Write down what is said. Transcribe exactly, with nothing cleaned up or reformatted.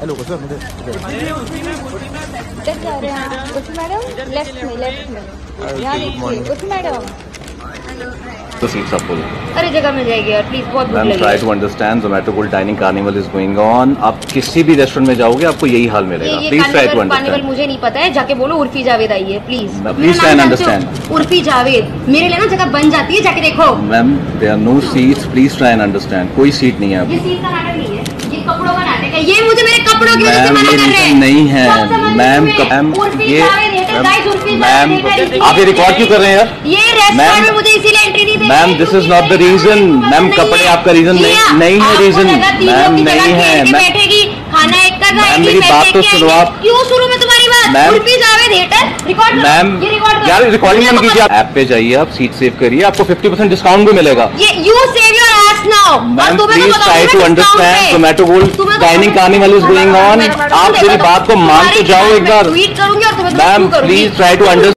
Hello sir मुझे madam left में left में यहाँ देखिए उस मैडम तो सीट सब फुल। अरे जगह मिल जाएगी यार प्लीज, बहुत भूख लगी है। Try to understand, Zomato gold dining carnival is going on. आप किसी भी रेस्टोरेंट में जाओगे आपको यही हाल मिलेगा। Please try to understand. मुझे नहीं पता है, जाके बोलो उर्फी जावेद आई है please. Please try and understand. Urfi Javed मेरे लिए ना जगह बन जाती है, जाके देखो। Ma'am there are no seats, please try and understand. कोई सीट नहीं है। ये सीट का नाटक नहीं है, ये कपड़ों का नाटक है। ये मुझे मेरे कपड़ों की वजह से मना कर रहे हैं। नहीं है मैम, ये मैम आप ये रिकॉर्ड क्यों कर रहे हैं यार? ये रेस्टोरेंट में मुझे इसीलिए एंट्री नहीं दी। Ma'am this is not the reason. Ma'am कपड़े आपका रीजन नहीं नहीं है रीजन। मैम नहीं है। बैठेगी खाना एक का मैम मेरी बात तो सुनो आप। क्यों शुरू में तुम्हारी बात? Urfi Javed hater record. Ma'am यार रिकॉर्डिंग मत कीजिए। ऐप पे जाइए, आप सीट सेव करिए, आपको फिफ्टी परसेंट डिस्काउंट भी मिलेगा। ये you save your ass now. Ma'am please try to understand, Zomato gold dining carnival is going on. आप मेरी बात को मान के जाओ एक बार। ट्वीट करूंगी और तुम्हें ma'am please try to understand.